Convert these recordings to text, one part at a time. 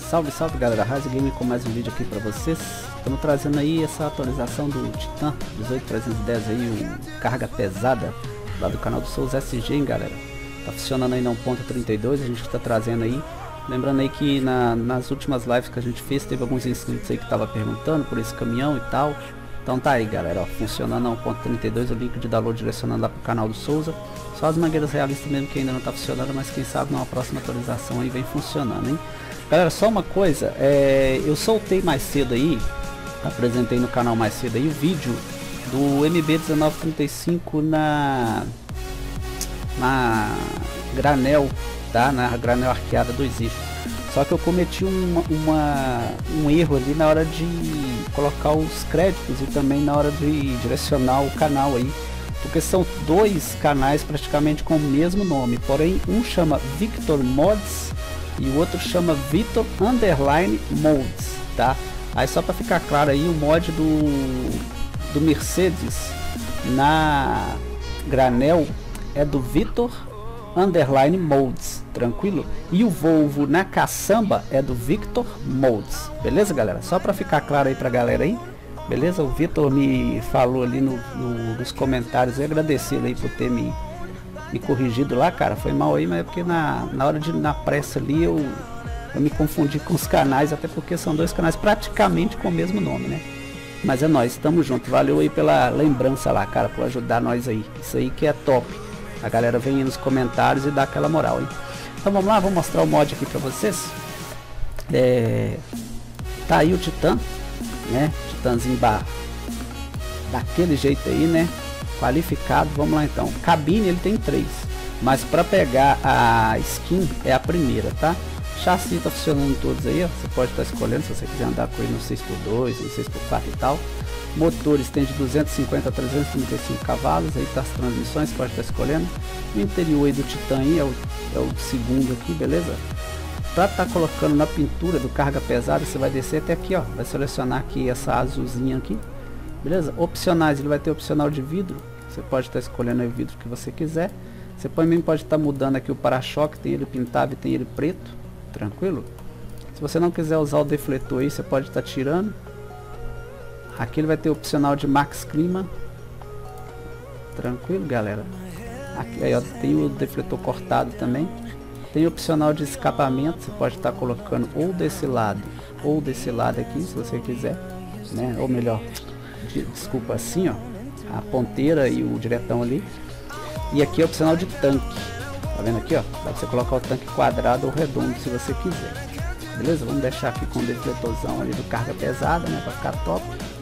Salve, salve galera, Rise Game com mais um vídeo aqui pra vocês. Estamos trazendo aí essa atualização do Titan 18310 aí, o carga pesada lá do canal do Souza SG, hein, galera. Tá funcionando aí na 1.32, a gente tá trazendo aí. Lembrando aí que nas últimas lives que a gente fez, teve alguns inscritos aí que tava perguntando por esse caminhão e tal. Então tá aí galera, ó, funcionando na 1.32, o link de download direcionando lá pro canal do Souza. Só as mangueiras realistas mesmo que ainda não tá funcionando, mas quem sabe numa próxima atualização aí vem funcionando, hein. Galera, só uma coisa, eu soltei mais cedo aí, apresentei no canal mais cedo aí o vídeo do MB1935 na granel, tá? Na granel arqueada 2 eixos. Só que eu cometi um erro ali na hora de colocar os créditos e também na hora de direcionar o canal aí. Porque são dois canais praticamente com o mesmo nome, porém um chama Victor Mods e o outro chama Victor Underline Mods, tá? Aí só para ficar claro aí, o mod do Mercedes na granel é do Victor Underline Mods, tranquilo? E o Volvo na caçamba é do Victor Mods, beleza galera? Só para ficar claro aí pra galera aí, beleza? O Victor me falou ali nos comentários, eu agradecer aí por ter me corrigido lá, cara. Foi mal aí, mas é porque na hora na pressa ali eu me confundi com os canais, até porque são dois canais praticamente com o mesmo nome, né? Mas é nóis, tamo junto, valeu aí pela lembrança lá, cara, por ajudar nós aí, isso aí que é top. A galera vem aí nos comentários e dá aquela moral, hein? Então vamos lá, vou mostrar o mod aqui pra vocês. Tá aí o Titan, né? Titanzinho daquele jeito aí, né? Qualificado. Vamos lá então. Cabine ele tem 3, mas para pegar a skin é a primeira, tá? Chassi tá funcionando todos aí, ó. Você pode estar escolhendo se você quiser andar com ele no 6x2, no 6x4 e tal. Motores tem de 250 a 335 cavalos, aí tá as transmissões, pode estar escolhendo. O interior aí do Titan aí é o segundo aqui, beleza? Para tá colocando na pintura do carga pesada, você vai descer até aqui, ó. Vai selecionar aqui essa azulzinha aqui. Beleza? Opcionais, ele vai ter opcional de vidro. Você pode estar escolhendo aí o vidro que você quiser. Você também pode estar mudando aqui o para-choque. Tem ele pintado e tem ele preto. Tranquilo? Se você não quiser usar o defletor aí, você pode estar tirando. Aqui ele vai ter opcional de Max Clima. Tranquilo, galera? Aqui aí, ó, tem o defletor cortado também. Tem opcional de escapamento. Você pode estar colocando ou desse lado aqui, se você quiser, né? Ou melhor, desculpa, assim, ó, a ponteira e o diretão ali. E aqui é opcional de tanque, tá vendo aqui, ó? Dá pra você colocar o tanque quadrado ou redondo se você quiser, beleza? Vamos deixar aqui com o defletorzão ali do carga pesada, né, pra ficar top.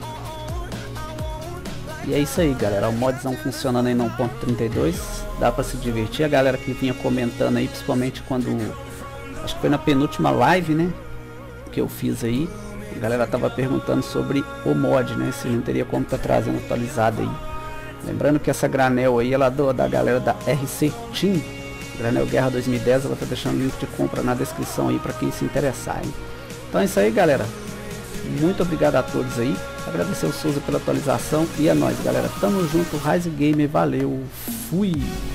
E é isso aí galera, o modzão funcionando aí no 1.32, dá pra se divertir. A galera que vinha comentando aí, principalmente quando, acho que foi na penúltima live, né, que eu fiz aí, a galera tava perguntando sobre o mod, né? Se não teria como tá trazendo atualizado aí. Lembrando que essa granel aí, ela da galera da RC Team, Granel Guerra 2010, ela tá deixando o link de compra na descrição aí para quem se interessar, hein? Então é isso aí galera, muito obrigado a todos aí, agradecer o Souza pela atualização e é nóis galera, tamo junto, Rise Game, valeu, fui!